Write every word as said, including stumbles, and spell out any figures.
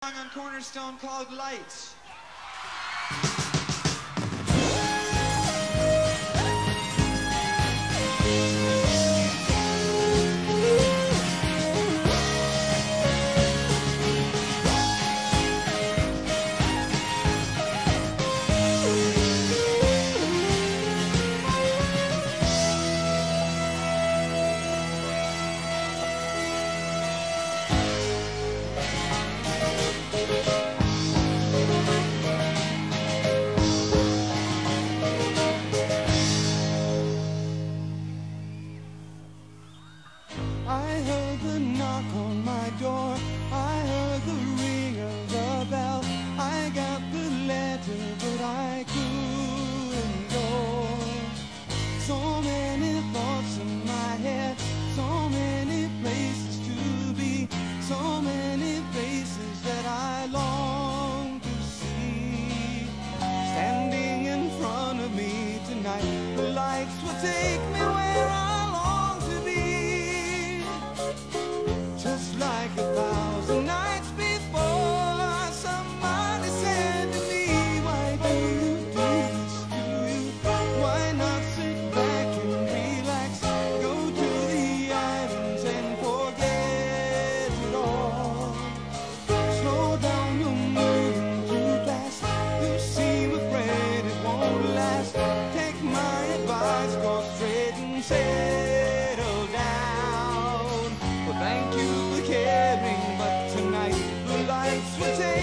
On Cornerstone called Lights. I heard the knock on my door, I heard the ring of the bell. I got the letter but I couldn't go. So many thoughts in my head, so many places to be, so many faces that I long to see. Standing in front of me tonight, the lights will take me where I long to be. Just like a thousand nights before, somebody said to me, why do you do this, do you? Why not sit back and relax, go to the islands and forget it all. Slow down, you're moving too fast, you seem afraid it won't last. Take my advice, go straight and settle down. Well, thank you for caring, but tonight the lights will take